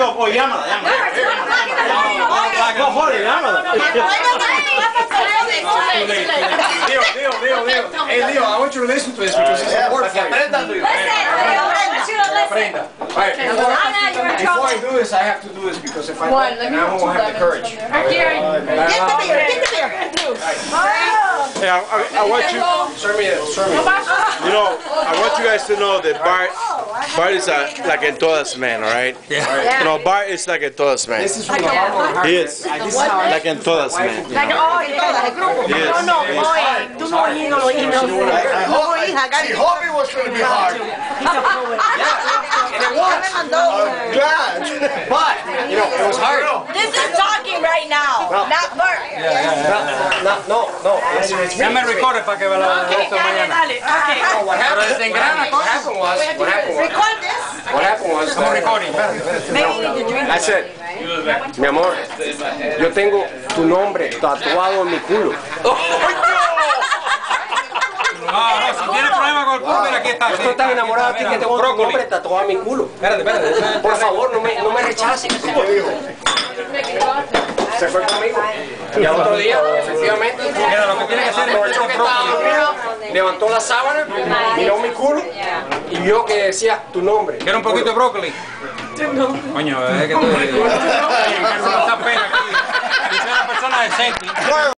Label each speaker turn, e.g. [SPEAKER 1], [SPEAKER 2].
[SPEAKER 1] o llámala. No, joder, llámala.
[SPEAKER 2] Leo. Hey, Leo, I want you to listen to this because it's important for you. Before I do this, I have to do this because if I don't, then I won't have the courage.
[SPEAKER 3] Yeah, I want you.
[SPEAKER 2] Serve me.
[SPEAKER 3] You know, I want you guys to know that Bart is like a todas man, all right? Yeah. You know, Bart is like a todas man.
[SPEAKER 2] This is from the heart.
[SPEAKER 3] He is like a todas man.
[SPEAKER 4] Like, oh,
[SPEAKER 3] Yes.
[SPEAKER 4] no, oye, tú no oí, no lo oí, no.
[SPEAKER 5] He hoped it was going to be hard.
[SPEAKER 2] And it was.
[SPEAKER 5] Glad.
[SPEAKER 2] But, you know, it was hard.
[SPEAKER 4] This is talking right now, not Bart.
[SPEAKER 2] No.
[SPEAKER 6] Ya me recorre para que vea la esto mañana.
[SPEAKER 2] What happened was,
[SPEAKER 6] Estamos recording.
[SPEAKER 2] I said, mi amor, yo tengo tu nombre tatuado en mi culo.
[SPEAKER 6] No, si tiene problema con el culo, mira aquí está.
[SPEAKER 2] Estoy tan enamorado de ti que tengo tu nombre tatuado en mi culo.
[SPEAKER 6] Espérate.
[SPEAKER 2] Por favor, no me rechaces. Se fue conmigo. Y al otro día, efectivamente,
[SPEAKER 6] Mira, lo que tiene que hacer es meter un brócoli.
[SPEAKER 2] levantó la sábana, miró mi culo y vio que decía tu nombre.
[SPEAKER 6] ¿Quiere un poquito de brócoli? Coño, es que estoy... Está pena aquí. Yo soy una persona decente.